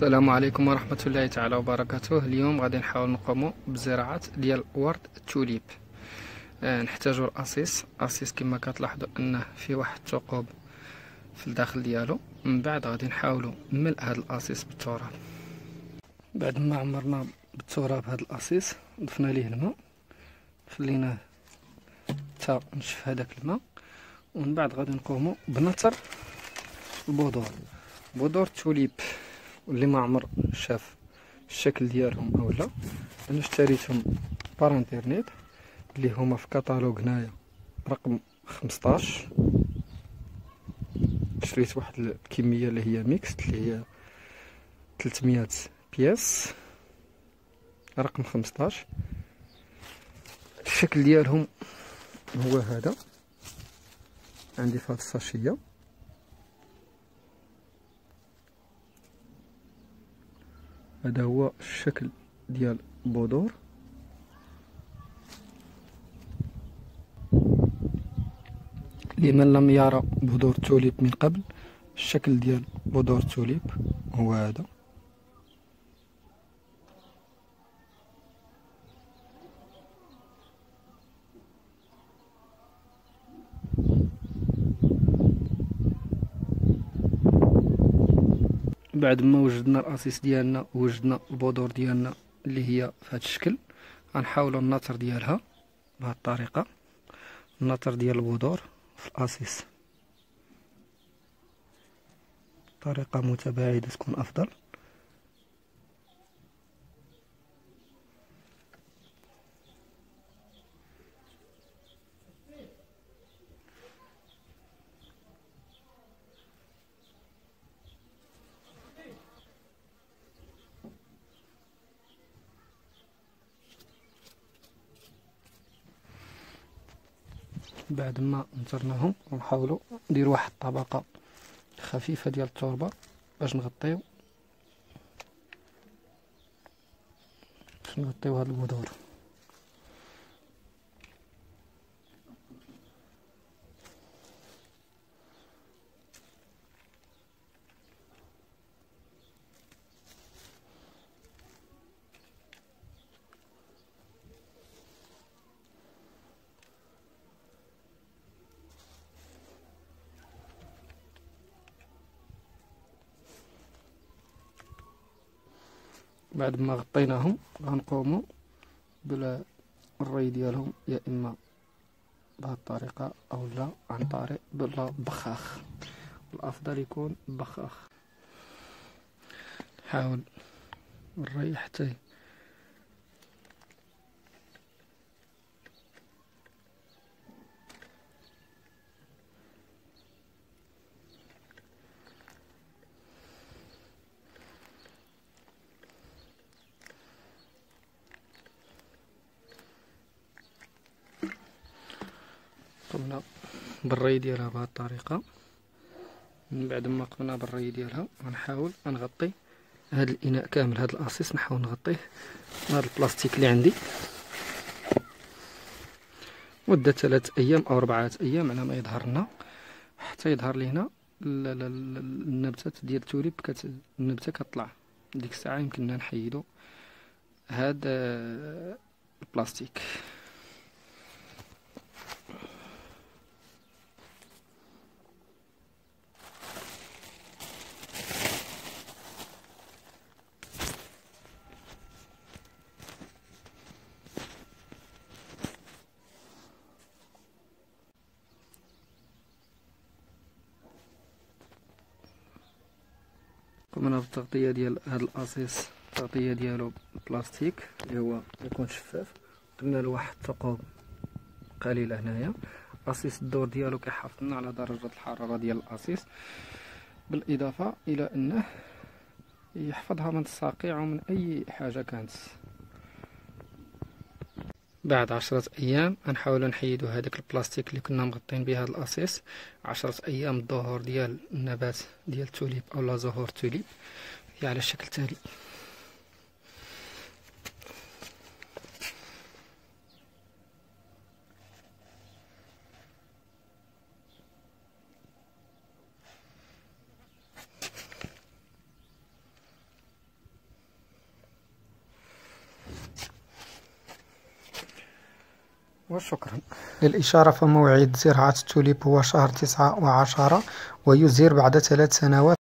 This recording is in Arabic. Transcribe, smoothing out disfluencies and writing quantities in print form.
السلام عليكم ورحمة الله تعالى وبركاته. اليوم غادي نحاول نقومو بزراعة ديال ورد التوليب. نحتاجو الأسيس كما كتلاحظوا أنه فيه واحد الثقوب في الداخل ديالو. من بعد غادي نحاولو ملء هذا الأسيس بالتراب. بعد ما عمرنا بالتراب هذا الأسيس ضفنا ليه الماء، خليناه حتى نشف هذاك الماء، ومن بعد غادي نقومو بنثر بذور التوليب. واللي ما عمر شاف الشكل ديالهم اولا، انا اشتريتهم بار انترنيت اللي هما في كتالوج هنايا رقم 15. شريت واحد الكميه اللي هي ميكس اللي هي 300 بياس رقم 15. الشكل ديالهم هو هذا، عندي في هذا الساشيه. هذا هو الشكل ديال البذور. لمن لم يرى بذور التوليب من قبل، الشكل ديال بذور التوليب هو هذا. بعد ما وجدنا الاسيس ديالنا ووجدنا البذور ديالنا اللي هي في هذا الشكل، غنحاولوا النثر ديالها بهذه الطريقه. النثر ديال البذور في الاسيس طريقه متباعده تكون افضل. بعد ما نثرناهم ونحاولوا ندير واحد الطبقه خفيفه ديال التربه باش نغطيو هاد البذور. بعد ما غطيناهم غنقوموا بالري ديالهم، يا اما بهذه الطريقه او لا عن طريق البخاخ. الافضل يكون بخاخ. نحاول الري حتى قمنا بالري ديالها بهذه الطريقه. من بعد ما قمنا بالري ديالها غنحاول نغطي هذا الاناء كامل، هذا الاسيس نحاول نغطيه بهذا البلاستيك اللي عندي مده 3 ايام او 4 ايام على ما يظهر لنا، حتى يظهر لينا النبتات ديال التوليب. النبته كطلع ديك الساعه يمكننا نحيدو هذا البلاستيك. قمنا بالتغطية ديال هذا الأسيس، التغطية ديالو بلاستيك اللي هو يكون شفاف. درنا له واحد الثقوب قليلة هنايا. أسيس الدور ديالو كيحافظ لنا على درجة الحرارة ديال الأسيس، بالإضافة إلى أنه يحفظها من الصقيع ومن أي حاجة كانت. بعد 10 أيام غنحاولو نحيدو هذاك البلاستيك اللي كنا مغطين به هذا الأسيس. 10 أيام الظهور ديال النبات ديال التوليب أو زهور التوليب هي على الشكل التالي. وشكرا. للإشارة فموعد زراعة التوليب هو شهر 9 و10، ويزهر بعد 3 سنوات.